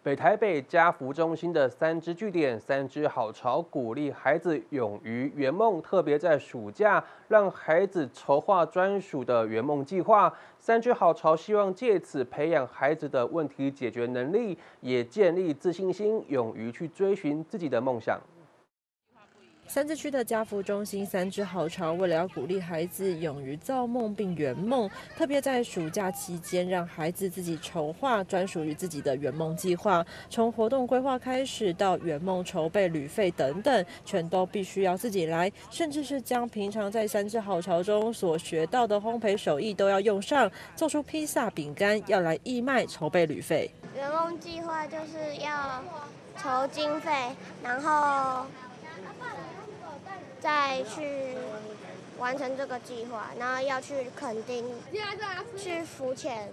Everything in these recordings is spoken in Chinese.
北台北家福中心的3支据点，3支好潮，鼓励孩子勇于圆梦。特别在暑假，让孩子筹划专属的圆梦计划。3支好潮希望借此培养孩子的问题解决能力，也建立自信心，勇于去追寻自己的梦想。 三支区的家福中心3支好潮，为了要鼓励孩子勇于造梦并圆梦，特别在暑假期间，让孩子自己筹划专属于自己的圆梦计划。从活动规划开始，到圆梦筹备旅费等等，全都必须要自己来，甚至是将平常在3支好潮中所学到的烘焙手艺都要用上，做出披萨、饼干，要来义卖筹备旅费。 圆梦计划就是要筹经费，然后再去完成这个计划，然后要去垦丁，去浮潜，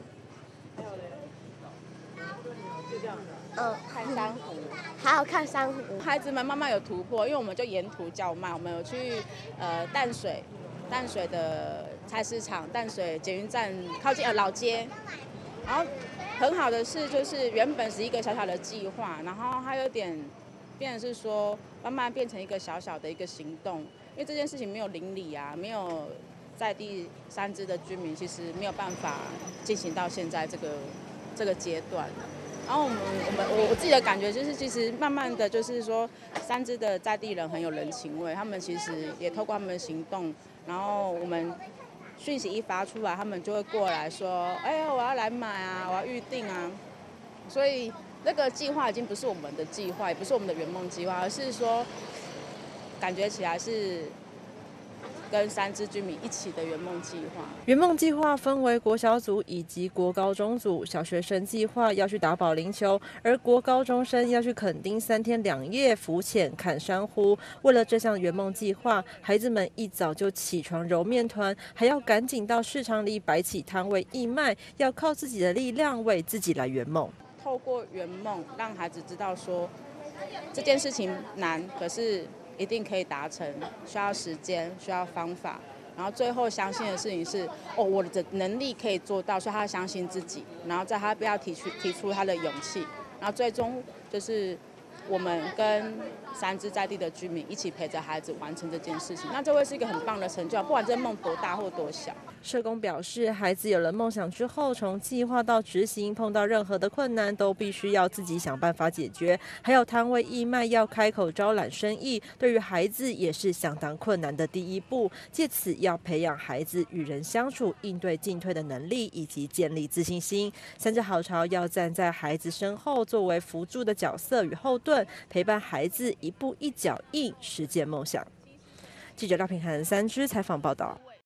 看珊瑚， 还有看珊瑚。 孩子们慢慢有突破，因为我们就沿途叫卖，我们有去淡水的菜市场、淡水捷运站靠近老街，然后很好的是就是原本是一个小小的计划，然后它有点变成是说慢慢变成一个小小的一个行动，因为这件事情没有邻里啊，没有在地3支的居民，其实没有办法进行到现在这个阶段。然后我自己的感觉就是，其实慢慢的就是说，3支的在地人很有人情味，他们其实也透过他们的行动，然后我们讯息一发出来，他们就会过来说，哎，我要来买啊，我要预定啊，所以那个计划已经不是我们的计划，也不是我们的圆梦计划，而是说感觉起来是跟3支居民一起的圆梦计划。 圆梦计划分为国小组以及国高中组，小学生计划要去打保龄球，而国高中生要去垦丁3天2夜浮潜、看珊瑚。为了这项圆梦计划，孩子们一早就起床揉面团，还要赶紧到市场里摆起摊位义卖，要靠自己的力量为自己来圆梦。 透过圆梦，让孩子知道说这件事情难，可是一定可以达成，需要时间，需要方法，然后最后相信的事情是，我的能力可以做到，所以他相信自己，然后在他不要提出他的勇气，然后最终就是我们跟3支在地的居民一起陪着孩子完成这件事情，那这会是一个很棒的成就，不管这梦多大或多小。 社工表示，孩子有了梦想之后，从计划到执行，碰到任何的困难都必须要自己想办法解决。还有摊位义卖要开口招揽生意，对于孩子也是相当困难的第一步。借此要培养孩子与人相处、应对进退的能力，以及建立自信心。3支好潮要站在孩子身后，作为辅助的角色与后盾，陪伴孩子一步一脚印实践梦想。记者廖品涵3支采访报道。